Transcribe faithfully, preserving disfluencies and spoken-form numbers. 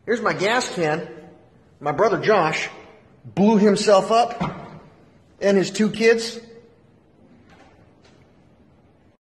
Here's my gas can. My brother Josh blew himself up and his two kids